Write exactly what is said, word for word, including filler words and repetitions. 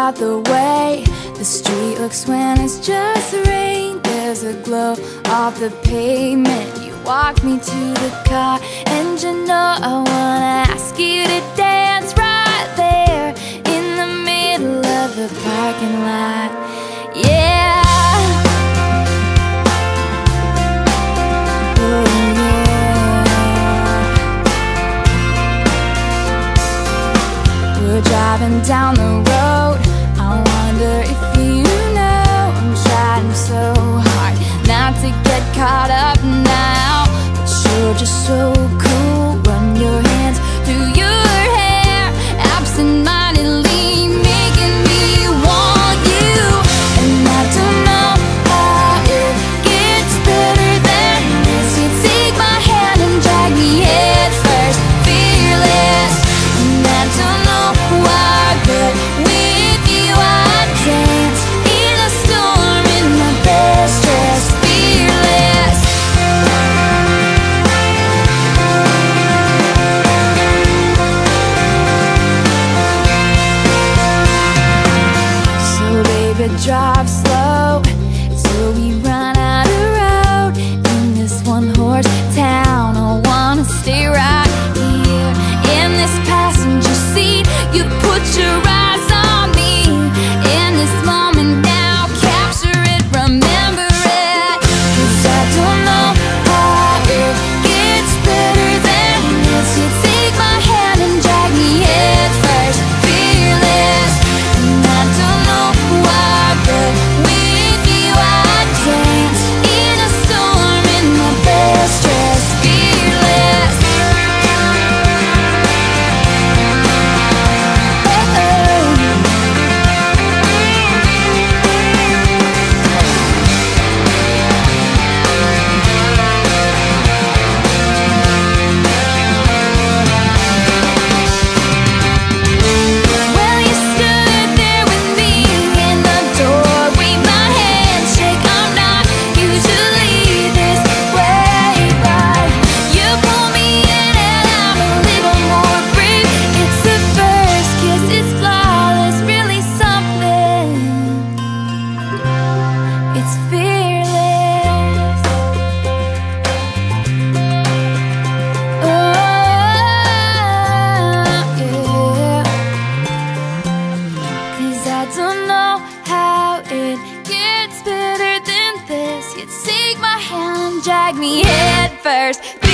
about the way the street looks when it's just rain. There's a glow off the pavement. You walk me to the car, and you know I wanna ask you to dance right there in the middle of the parking lot. Yeah. Driving down the road, I wonder if you know I'm trying so hard not to get caught up now, but you're just so cool. Run your hands through your hair, absent-mindedly making me want you. And I don't know how it gets better than this. You take my hand and drag me head first, fearless. And I don't know why, but with you I dance in a storm in my best dress, fearless. So baby, drive slow till we run out of road in this one-horse town. I wanna stay right here in this passenger seat. You put your eyes on me in this moment now. Capture it, remember it, 'cause I don't know how it gets better than this. You take my hand and drag me head first, fearless. And I don't know why, but with you I dance in a storm in my best dress, fearless. Well, you stood there with me in the doorway, my handshake. I'm not usually this way, but you pull me in and I'm a little more brave. It's the first kiss, it's flawless, really something. It's fearless. Oh, yeah. 'Cause I don't know how it gets better than this. You take my hand and drag me head first.